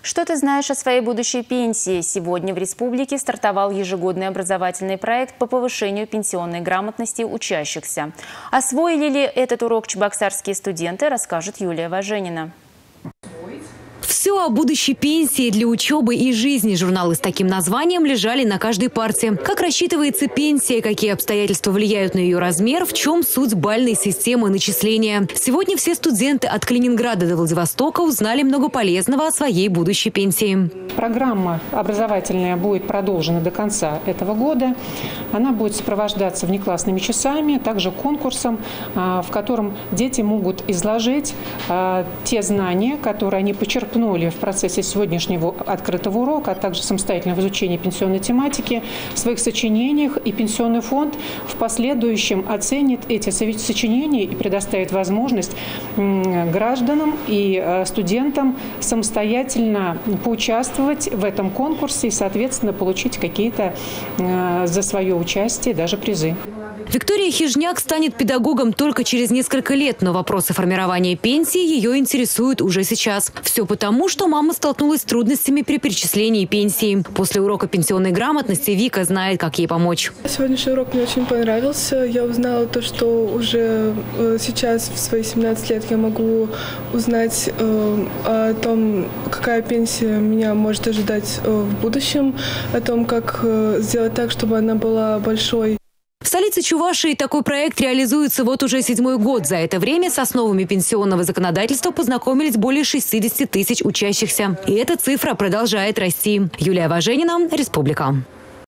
Что ты знаешь о своей будущей пенсии? Сегодня в республике стартовал ежегодный образовательный проект по повышению пенсионной грамотности учащихся. Освоили ли этот урок чебоксарские студенты, расскажет Юлия Важенина. Все о будущей пенсии для учебы и жизни. Журналы с таким названием лежали на каждой парте. Как рассчитывается пенсия, какие обстоятельства влияют на ее размер, в чем суть бальной системы начисления. Сегодня все студенты от Калининграда до Владивостока узнали много полезного о своей будущей пенсии. Программа образовательная будет продолжена до конца этого года. Она будет сопровождаться внеклассными часами, также конкурсом, в котором дети могут изложить те знания, которые они почерпнули в процессе сегодняшнего открытого урока, а также самостоятельного изучения пенсионной тематики в своих сочинениях, и Пенсионный фонд в последующем оценит эти сочинения и предоставит возможность гражданам и студентам самостоятельно поучаствовать в этом конкурсе и, соответственно, получить какие-то за свое участие даже призы. Виктория Хижняк станет педагогом только через несколько лет, но вопросы формирования пенсии ее интересуют уже сейчас. Все потому, что мама столкнулась с трудностями при перечислении пенсии. После урока пенсионной грамотности Вика знает, как ей помочь. Сегодняшний урок мне очень понравился. Я узнала то, что уже сейчас в свои 17 лет я могу узнать о том, какая пенсия меня может ожидать в будущем, о том, как сделать так, чтобы она была большой. В столице Чувашии такой проект реализуется вот уже 7-й год. За это время с основами пенсионного законодательства познакомились более 60 тысяч учащихся. И эта цифра продолжает расти. Юлия Важенина, Республика.